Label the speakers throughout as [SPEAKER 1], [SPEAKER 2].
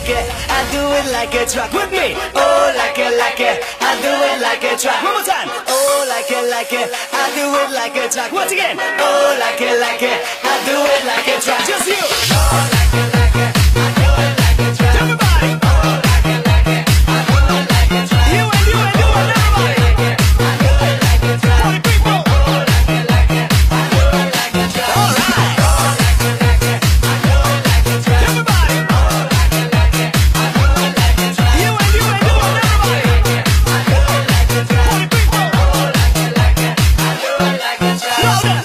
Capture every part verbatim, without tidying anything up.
[SPEAKER 1] it, I do it like a truck with me. Oh, like it, like it, I do it like a truck. One more time. Oh, like it, like it, I do it like a truck. Once again. Oh, like it, like it, I do it like a truck. Just you. Oh, like it, like it, I do it like a truck. Everybody. Oh, like it, like it, I do it like a truck. You and you and you and everybody. I do it like a truck. Party people. Oh, like it, like it, I do it like a truck. All right. Oh, like it, like it, I do it like a truck. Everybody. Oh, like it, like it, I do it like a truck. You and you and you and everybody. I do it like a truck. Party people. Oh, like it, like it, I do it like a truck. Louder.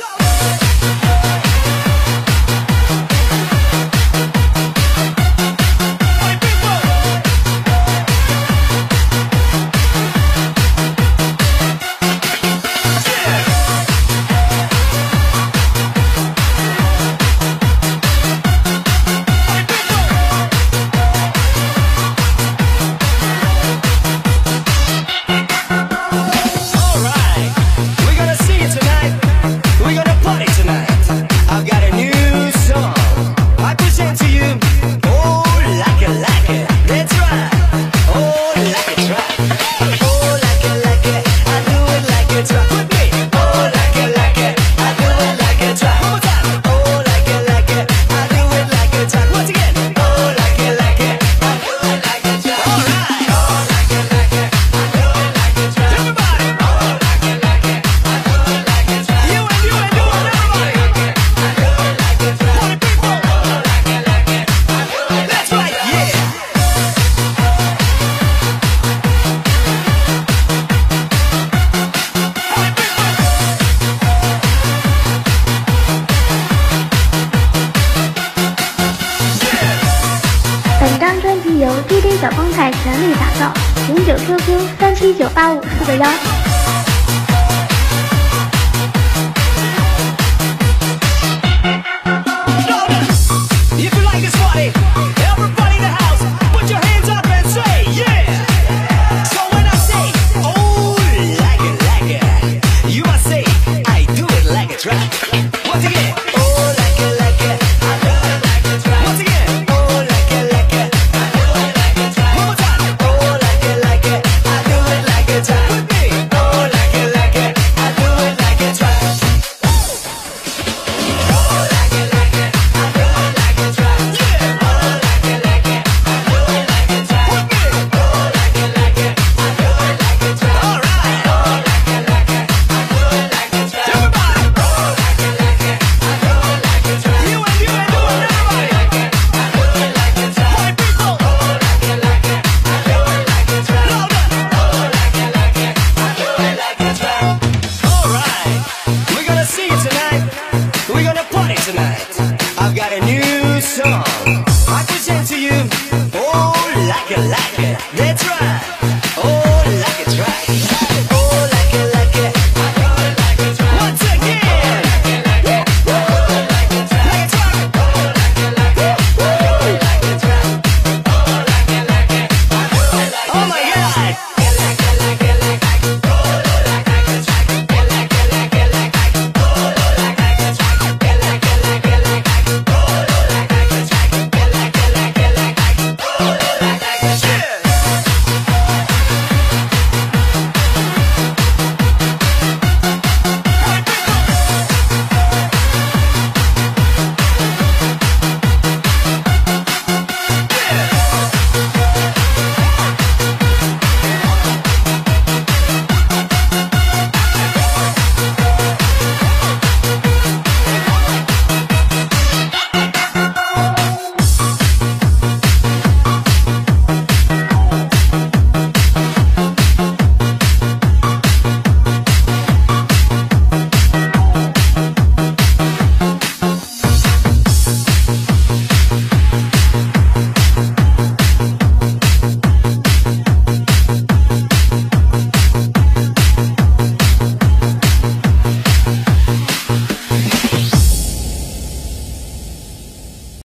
[SPEAKER 2] D J 小风采全力打造，零九 Q Q 三七九八五四个幺。
[SPEAKER 1] I've got a new song I present to you. Oh, like it, like it, that's right. Oh, like it.